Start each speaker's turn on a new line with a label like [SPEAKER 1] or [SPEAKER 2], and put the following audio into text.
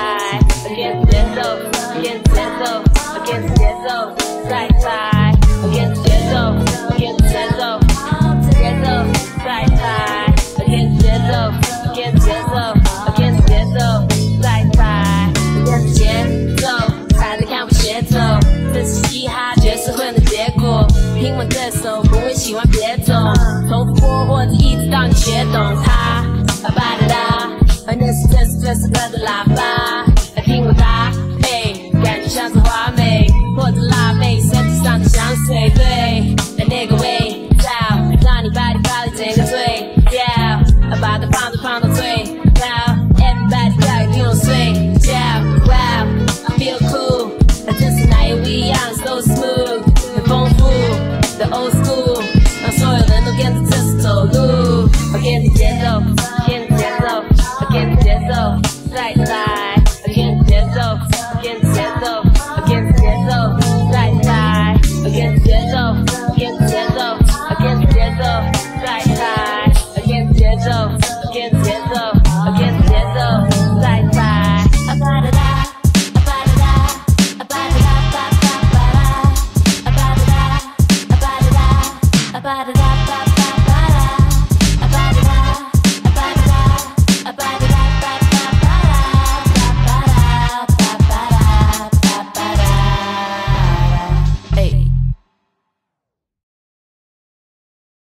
[SPEAKER 1] 猜，跟着节奏，跟着节奏，跟着节奏，再猜，跟着节奏，跟着节奏，节奏，再猜，跟着节奏，跟着节奏，跟着节奏，再猜，跟着节奏，猜猜看我节奏，这是嘻哈爵士混的结果。听我这首不会喜欢别种，重复播或者一直到你学懂它。巴啦啦，那是这首歌的喇叭，听我搭配，感觉像是华美或者辣妹身体上的香水，对，那个味道让你 body 整个醉掉，把它放到最高 ，everybody 跳一定有睡觉 ，Wow I feel cool， 这是哪有不一样 ，so smooth， 很丰富的 old school， 让所有人都跟着这首走路，我跟着节奏，跟着节奏，跟着节奏，再来。